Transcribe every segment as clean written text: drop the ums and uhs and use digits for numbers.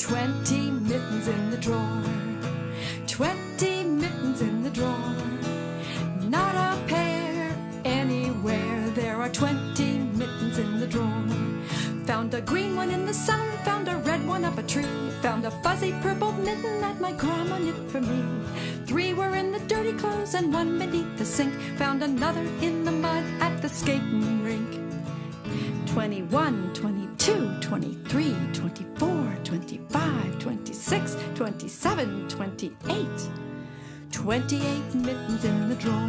20 mittens in the drawer. 20 mittens in the drawer. Not a pair anywhere. There are 20 mittens in the drawer. Found a green one in the summer, found a red one up a tree, found a fuzzy purple mitten that my grandma knit for me. 3 were in the dirty clothes and 1 beneath the sink, found another in the mud at the skating rink. 21, 22, 23, 24, 25, 26, 27, 28. 28 mittens in the drawer.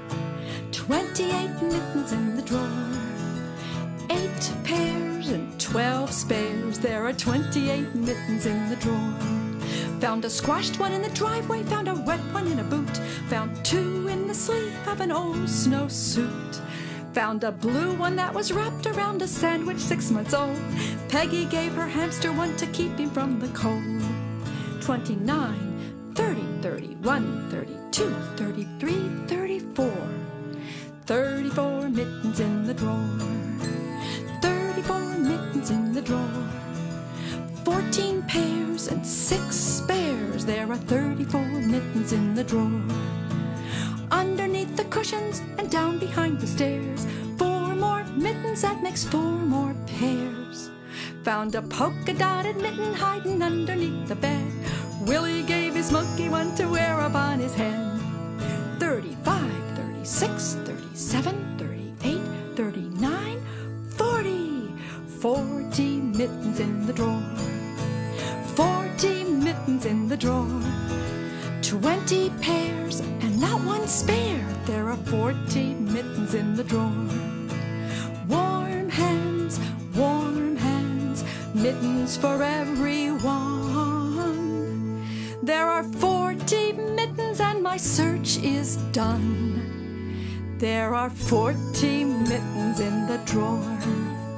28 mittens in the drawer. 8 pairs and 12 spares. There are 28 mittens in the drawer. Found a squashed one in the driveway, found a wet one in a boot, found 2 in the sleeve of an old snowsuit. Found a blue one that was wrapped around a sandwich 6 months old. Peggy gave her hamster one to keep him from the cold. 29, 30, 31, 32, 33, 34. 34 mittens in the drawer. 34 mittens in the drawer. 14 pairs and 6 spares. There are 34 mittens in the drawer. Underneath the cushions and down behind the stairs, 4 more mittens, that makes 4 more pairs. Found a polka-dotted mitten hiding underneath the bed. Willie gave his monkey one to wear upon his head. 35, 36, 37, 38, 39, 40. 40 mittens in the drawer. 40 mittens in the drawer. 20 pairs and not 1 spare. There are 40 mittens in the drawer. Warm hands, mittens for everyone. There are 40 mittens and my search is done. There are 40 mittens in the drawer.